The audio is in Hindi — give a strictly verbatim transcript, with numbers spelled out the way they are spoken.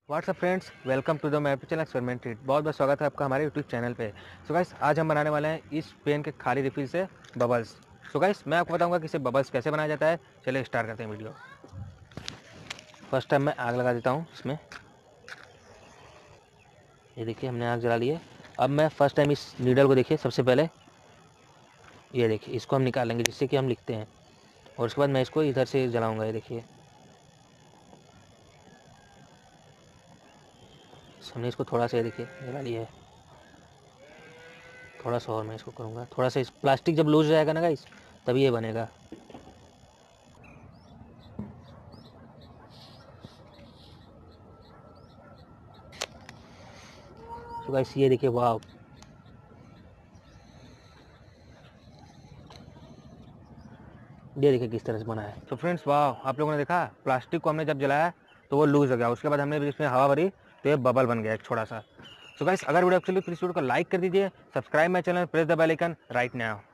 WhatsApp friends, welcome to the my channel experimented. बहुत बहुत स्वागत है आपका हमारे यूट्यूब चैनल पे। सो गाइस, आज हम बनाने वाले हैं इस पेन के खाली रिफिल से बबल्स। सो गाइस, मैं आपको बताऊंगा कि इसे बबल्स कैसे बनाया जाता है। चलिए स्टार्ट करते हैं वीडियो। फर्स्ट टाइम मैं आग लगा देता हूँ इसमें। ये देखिए, हमने आग जला ली है। अब मैं फर्स्ट टाइम इस नीडल को देखिए, सबसे पहले ये देखिए, इसको हम निकाल लेंगे जिससे कि हम लिखते हैं, और उसके बाद मैं इसको इधर से जलाऊँगा। ये देखिए, हमने इसको थोड़ा सा, ये देखिए, जला लिया है। थोड़ा सा और मैं इसको करूँगा, थोड़ा सा। इस प्लास्टिक जब लूज हो जाएगा ना गाइस, तभी ये बनेगा। तो गाइस ये देखिए, वाह, ये देखिए किस तरह से बना है। तो फ्रेंड्स, वाह, आप लोगों ने देखा, प्लास्टिक को हमने जब जलाया तो वो लूज हो गया। उसके बाद हमने इसमें हवा भरी तो ये बबल बन गया एक छोटा सा। सो गाइस, अगर वीडियो अच्छी लगी तो इस वीडियो को लाइक कर दीजिए, subscribe my channel, press the bell icon right now.